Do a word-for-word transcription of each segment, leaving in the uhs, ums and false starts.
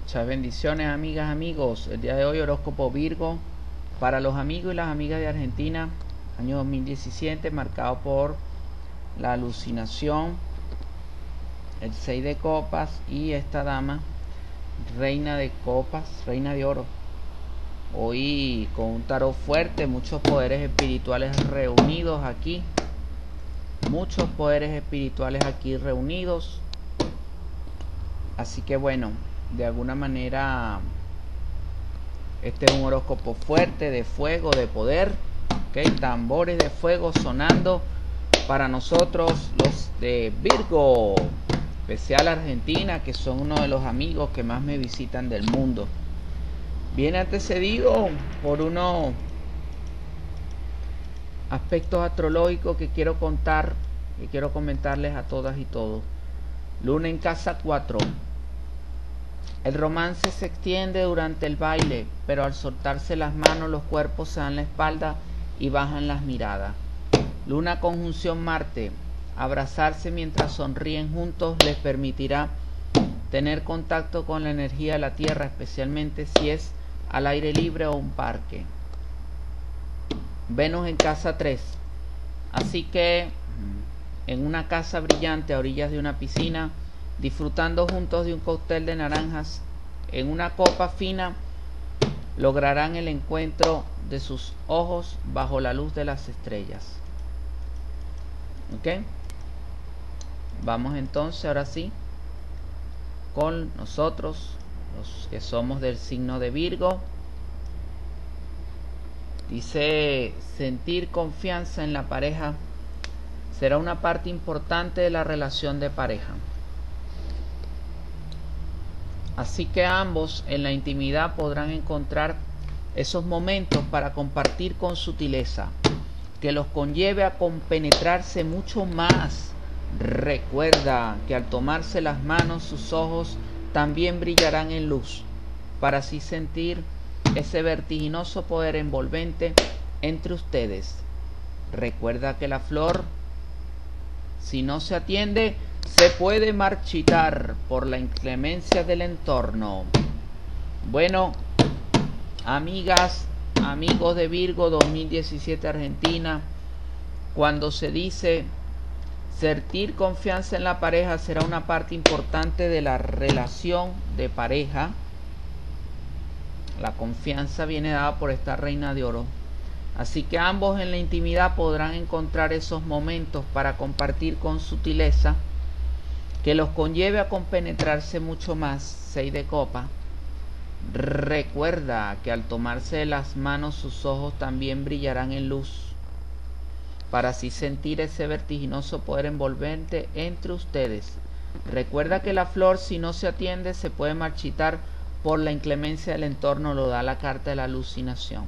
Muchas bendiciones, amigas, amigos. El día de hoy horóscopo Virgo para los amigos y las amigas de Argentina, año dos mil diecisiete, marcado por la alucinación, el seis de copas y esta dama, reina de copas, reina de oro. Hoy con un tarot fuerte, muchos poderes espirituales reunidos aquí, muchos poderes espirituales aquí reunidos. Así que bueno, de alguna manera este es un horóscopo fuerte, de fuego, de poder, ¿okay? Tambores de fuego sonando para nosotros los de Virgo, especial Argentina, que son uno de los amigos que más me visitan del mundo. Viene antecedido por unos aspectos astrológicos que quiero contar, que quiero comentarles a todas y todos. Luna en casa cuatro. El romance se extiende durante el baile, pero al soltarse las manos los cuerpos se dan la espalda y bajan las miradas. Luna conjunción Marte. Abrazarse mientras sonríen juntos les permitirá tener contacto con la energía de la Tierra, especialmente si es al aire libre o un parque. Venus en casa tres. Así que en una casa brillante a orillas de una piscina, disfrutando juntos de un cóctel de naranjas en una copa fina, lograrán el encuentro de sus ojos bajo la luz de las estrellas. ¿Ok? Vamos entonces ahora sí con nosotros, los que somos del signo de Virgo. Dice: sentir confianza en la pareja será una parte importante de la relación de pareja. Así que ambos en la intimidad podrán encontrar esos momentos para compartir con sutileza, que los conlleve a compenetrarse mucho más. Recuerda que al tomarse las manos sus ojos también brillarán en luz, para así sentir ese vertiginoso poder envolvente entre ustedes. Recuerda que la flor, si no se atiende, se puede marchitar por la inclemencia del entorno. Bueno, amigas, amigos de Virgo dos mil diecisiete Argentina, cuando se dice sentir confianza en la pareja será una parte importante de la relación de pareja, la confianza viene dada por esta reina de oro. Así que ambos en la intimidad podrán encontrar esos momentos para compartir con sutileza, que los conlleve a compenetrarse mucho más. Seis de copa. Recuerda que al tomarse de las manos sus ojos también brillarán en luz, para así sentir ese vertiginoso poder envolvente entre ustedes. Recuerda que la flor, si no se atiende, se puede marchitar por la inclemencia del entorno, lo da la carta de la alucinación.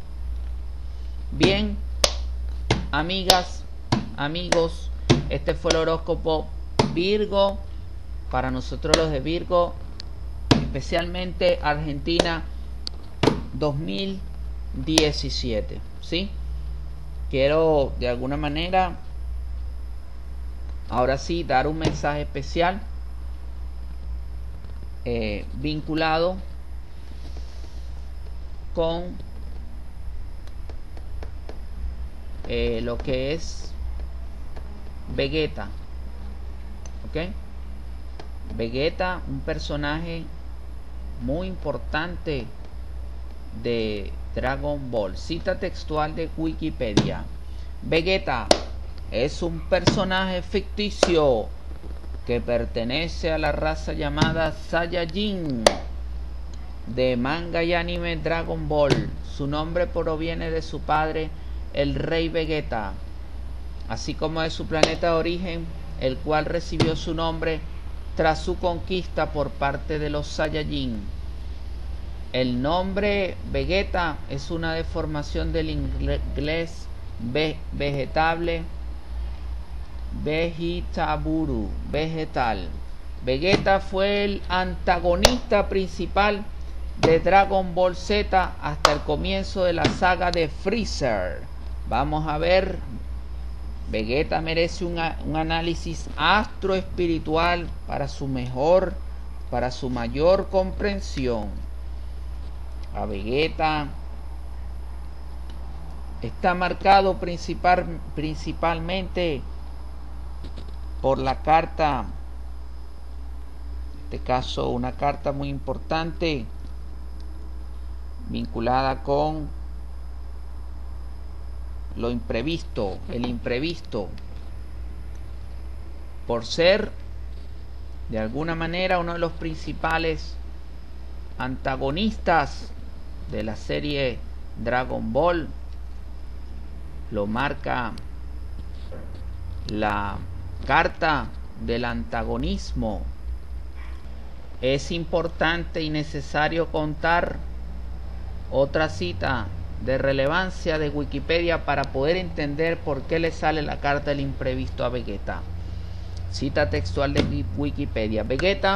Bien, amigas, amigos, este fue el horóscopo Virgo para nosotros los de Virgo, especialmente Argentina dos mil diecisiete. ¿Sí? Quiero de alguna manera ahora sí dar un mensaje especial eh, vinculado con eh, lo que es Vegeta. ¿Ok? Vegeta, un personaje muy importante de Dragon Ball. Cita textual de Wikipedia: Vegeta es un personaje ficticio que pertenece a la raza llamada Saiyajin de manga y anime Dragon Ball. Su nombre proviene de su padre, el rey Vegeta, así como de su planeta de origen, el cual recibió su nombre tras su conquista por parte de los Saiyajin. El nombre Vegeta es una deformación del inglés ve vegetable, vegetaburu, vegetal. Vegeta fue el antagonista principal de Dragon Ball Z hasta el comienzo de la saga de Freezer. Vamos a ver, Vegeta merece un, un análisis astroespiritual para su mejor para su mayor comprensión, a Vegeta está marcado principal, principalmente por la carta, en este caso una carta muy importante vinculada con lo imprevisto, el imprevisto, por ser de alguna manera uno de los principales antagonistas de la serie Dragon Ball. Lo marca la carta del antagonismo. Es importante y necesario contar otra cita de relevancia de Wikipedia para poder entender por qué le sale la carta del imprevisto a Vegeta. Cita textual de Wikipedia. Vegeta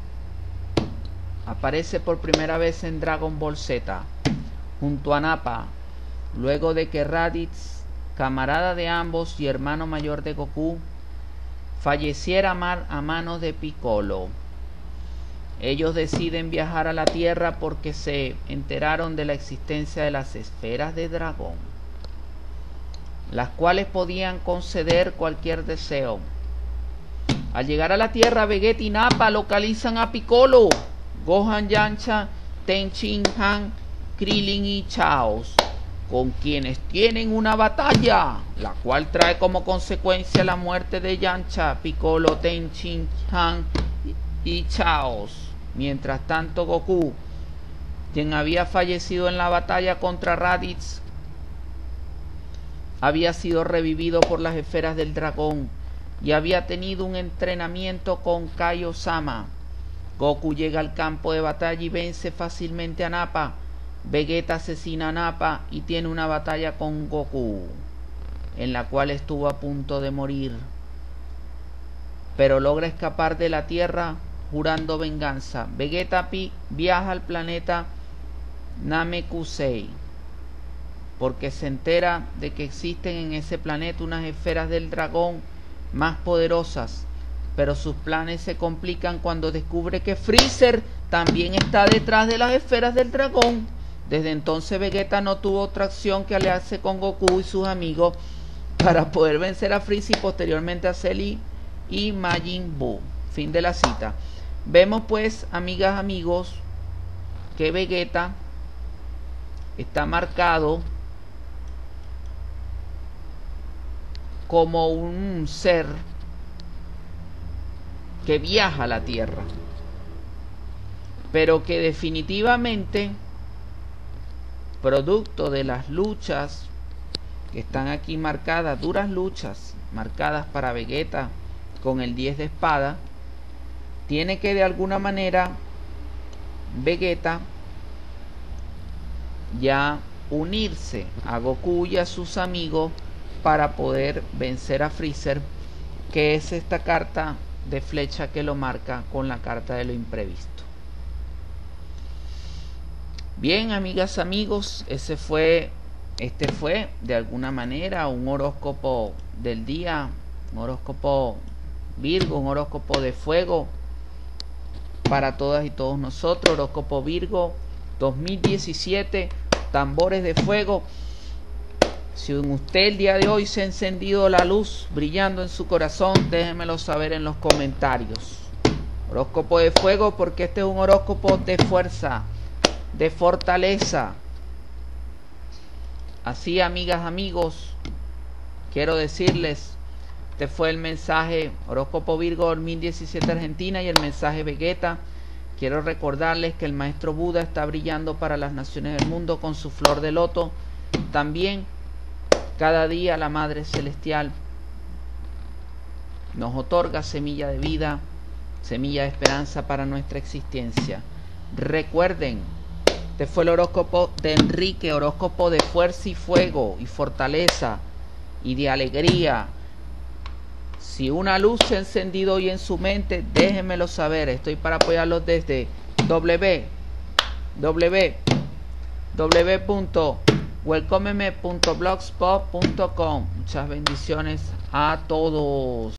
aparece por primera vez en Dragon Ball Z junto a Nappa, luego de que Raditz, camarada de ambos y hermano mayor de Goku, falleciera a manos de Piccolo. Ellos deciden viajar a la Tierra porque se enteraron de la existencia de las esferas de dragón, las cuales podían conceder cualquier deseo. Al llegar a la Tierra, Vegeta y Nappa localizan a Piccolo, Gohan, Yamcha, Tenshin Han, Krillin y Chaos, con quienes tienen una batalla, la cual trae como consecuencia la muerte de Yamcha, Piccolo, Tenshin Han y Chaos. Mientras tanto, Goku, quien había fallecido en la batalla contra Raditz, había sido revivido por las esferas del dragón y había tenido un entrenamiento con Kaio-sama. Goku llega al campo de batalla y vence fácilmente a Nappa. Vegeta asesina a Nappa y tiene una batalla con Goku, en la cual estuvo a punto de morir, pero logra escapar de la Tierra jurando venganza. Vegeta Pi viaja al planeta Namekusei porque se entera de que existen en ese planeta unas esferas del dragón más poderosas, pero sus planes se complican cuando descubre que Freezer también está detrás de las esferas del dragón. Desde entonces Vegeta no tuvo otra opción que aliarse con Goku y sus amigos para poder vencer a Freezer y posteriormente a Cell y Majin Buu. Fin de la cita. Vemos pues, amigas, amigos, que Vegeta está marcado como un ser que viaja a la Tierra, pero que definitivamente, producto de las luchas que están aquí marcadas, duras luchas marcadas para Vegeta con el diez de espada, tiene que de alguna manera Vegeta ya unirse a Goku y a sus amigos para poder vencer a Freezer, que es esta carta de flecha que lo marca con la carta de lo imprevisto. Bien, amigas, amigos, ese fue este fue de alguna manera un horóscopo del día, un horóscopo Virgo, un horóscopo de fuego para todas y todos nosotros. Horóscopo Virgo dos mil diecisiete, tambores de fuego. Si en usted el día de hoy se ha encendido la luz brillando en su corazón, déjenmelo saber en los comentarios. Horóscopo de fuego, porque este es un horóscopo de fuerza, de fortaleza. Así, amigas, amigos, quiero decirles, este fue el mensaje Horóscopo Virgo dos mil diecisiete Argentina y el mensaje Vegeta. Quiero recordarles que el Maestro Buda está brillando para las naciones del mundo con su flor de loto. También cada día la Madre Celestial nos otorga semilla de vida, semilla de esperanza para nuestra existencia. Recuerden, este fue el horóscopo de Enrique, horóscopo de fuerza y fuego y fortaleza y de alegría. Si una luz se ha encendido hoy en su mente, déjenmelo saber. Estoy para apoyarlos desde w w w punto welcomeme punto blogspot punto com. Muchas bendiciones a todos.